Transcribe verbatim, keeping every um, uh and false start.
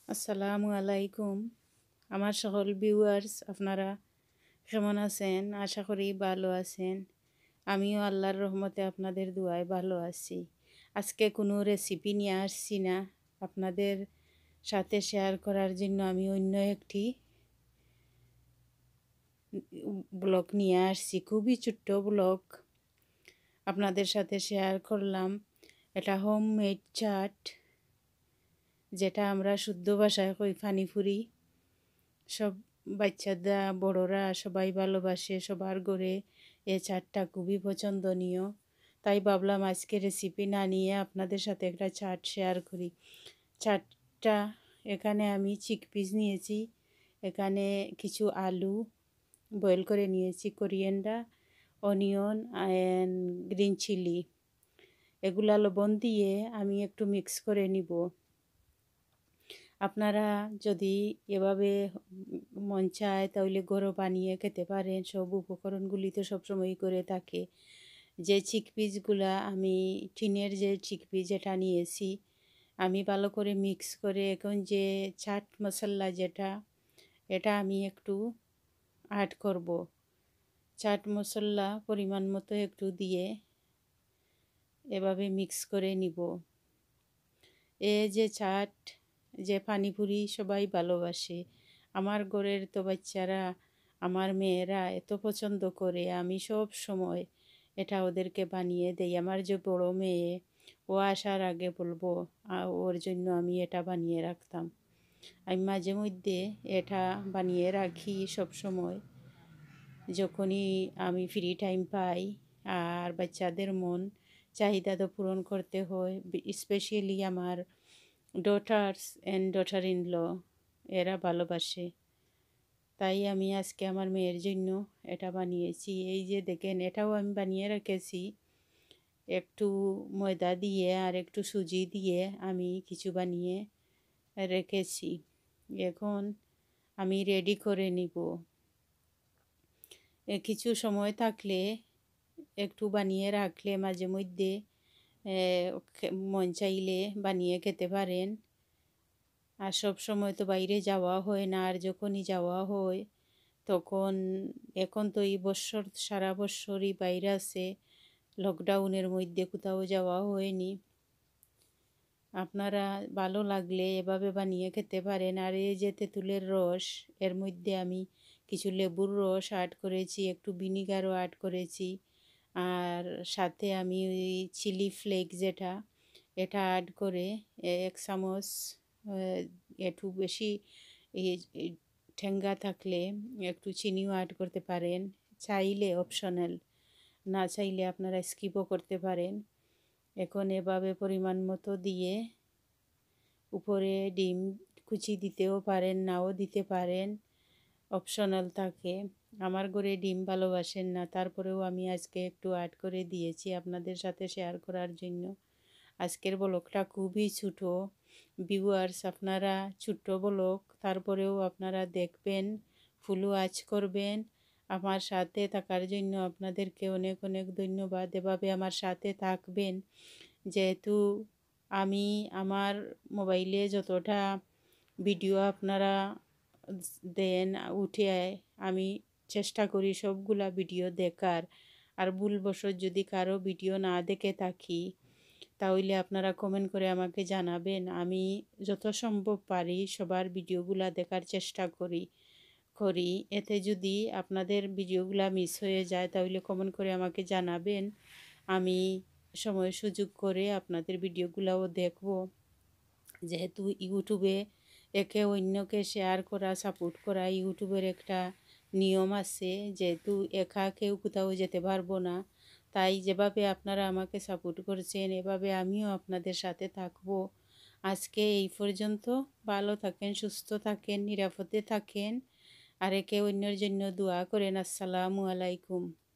আসসালামু আলাইকুম। আমার সকল ভিউয়ার্স আপনারা কেমন আছেন? আশা করি ভালো আছেন। আমিও আল্লাহর রহমতে আপনাদের দোয়ায় ভালো আছি। আজকে কোনো রেসিপি নিয়ে আসছি না, আপনাদের সাথে শেয়ার করার জন্য আমি অন্য একটি ব্লগ নিয়ে আসছি। খুবই ছোট্ট ব্লগ আপনাদের সাথে শেয়ার করলাম। এটা হোম মেড চাট, যেটা আমরা শুদ্ধ ভাষায় কই পানিপুরি। সব বাচ্চারা বড়রা সবাই ভালোবাসে, সবার ঘরে এই চাটটা খুবই পছন্দনীয়। তাই ভাবলাম আজকে রেসিপি না নিয়ে আপনাদের সাথে একটা চাট শেয়ার করি। চাটটা এখানে আমি চিকপিস নিয়েছি, এখানে কিছু আলু বয়েল করে নিয়েছি, coriander, onion and green chilli. এগুলা লবণ দিয়ে আমি একটু মিক্স করে নিব। আপনারা যদি এভাবে মন চায় তাহলে ঘরও বানিয়ে খেতে পারেন। সব উপকরণগুলি তো সবসময়ই করে থাকে। যে চিকপিসগুলা আমি টিনের যে চিকপিস যেটা নিয়েছি, আমি ভালো করে মিক্স করে এখন যে চাট মশলা যেটা, এটা আমি একটু অ্যাড করব। চাট মশলা পরিমাণ মতো একটু দিয়ে এভাবে মিক্স করে নিব। এ যে চাট, যে পানিপুরি সবাই ভালোবাসে। আমার ঘরের তো বাচ্চারা, আমার মেয়েরা এত পছন্দ করে, আমি সব সময় এটা ওদেরকে বানিয়ে দেই। আমার যে বড় মেয়ে, ও আসার আগে বলবো ওর জন্য আমি এটা বানিয়ে রাখতাম। আমি মাঝে মধ্যে এটা বানিয়ে রাখি সব সময়, যখনই আমি ফ্রি টাইম পাই। আর বাচ্চাদের মন চাহিদা তো পূরণ করতে হয়, স্পেশালি আমার daughters and daughter in law, এরা ভালোবাসে। তাই আমি আজকে আমার মেয়ের জন্য এটা বানিয়েছি। এই যে দেখেন, এটাও আমি বানিয়ে রেখেছি একটু ময়দা দিয়ে আর একটু সুজি দিয়ে আমি কিছু বানিয়ে রেখেছি। এখন আমি রেডি করে নিব। কিছু সময় থাকলে একটু বানিয়ে রাখলে মাঝে মধ্যে মন চাইলে বানিয়ে খেতে পারেন। আর সব সময় তো বাইরে যাওয়া হয় না, আর যখনই যাওয়া হয় তখন, এখন তো এই বছর সারা বছরই বাইরে আছে, লকডাউনের মধ্যে কোথাও যাওয়া হয়নি। আপনারা ভালো লাগলে এভাবে বানিয়ে খেতে পারেন। আর এই যে তেঁতুলের রস, এর মধ্যে আমি কিছু লেবুর রস অ্যাড করেছি, একটু ভিনিগারও অ্যাড করেছি, আর সাথে আমি ওই চিলি ফ্লেক্স যেটা, এটা অ্যাড করে এক চামচ, একটু বেশি ঠেঙ্গা থাকলে একটু চিনিও অ্যাড করতে পারেন, চাইলে অপশনাল, না চাইলে আপনারা স্কিপও করতে পারেন। এখন এভাবে পরিমাণ মতো দিয়ে উপরে ডিম কুচি দিতেও পারেন, নাও দিতে পারেন, অপশনাল থাকে। আমার ঘরে ডিম ভালোবাসেন না, তারপরেও আমি আজকে একটু অ্যাড করে দিয়েছি আপনাদের সাথে শেয়ার করার জন্য। আজকের ব্লগটা খুবই ছোটো ভিউয়ার্স, আপনারা ছোট্ট ব্লগ, তারপরেও আপনারা দেখবেন, ফুল ওয়াচ করবেন। আমার সাথে থাকার জন্য আপনাদেরকে অনেক অনেক ধন্যবাদ। এভাবে আমার সাথে থাকবেন, যেহেতু আমি আমার মোবাইলে যতটা ভিডিও আপনারা দেন উঠে, আমি চেষ্টা করি সবগুলা ভিডিও দেখার। আর ভুলবশত যদি কারো ভিডিও না দেখে থাকি তাহলে আপনারা কমেন্ট করে আমাকে জানাবেন। আমি যত সম্ভব পারি সবার ভিডিওগুলা দেখার চেষ্টা করি করি এতে যদি আপনাদের ভিডিওগুলা মিস হয়ে যায় তাহলে কমেন্ট করে আমাকে জানাবেন। আমি সময় সুযোগ করে আপনাদের ভিডিওগুলাও দেখব। যেহেতু ইউটিউবে একে অন্যকে শেয়ার করা, সাপোর্ট করা ইউটিউবের একটা নিয়ম আছে, যেহেতু একা কেউ কোথাও যেতে পারবো না। তাই যেভাবে আপনারা আমাকে সাপোর্ট করছেন, এভাবে আমিও আপনাদের সাথে থাকবো। আজকে এই পর্যন্ত। ভালো থাকেন, সুস্থ থাকেন, নিরাপদে থাকেন, আর একে অন্যের জন্য দোয়া করেন। আসসালামু আলাইকুম।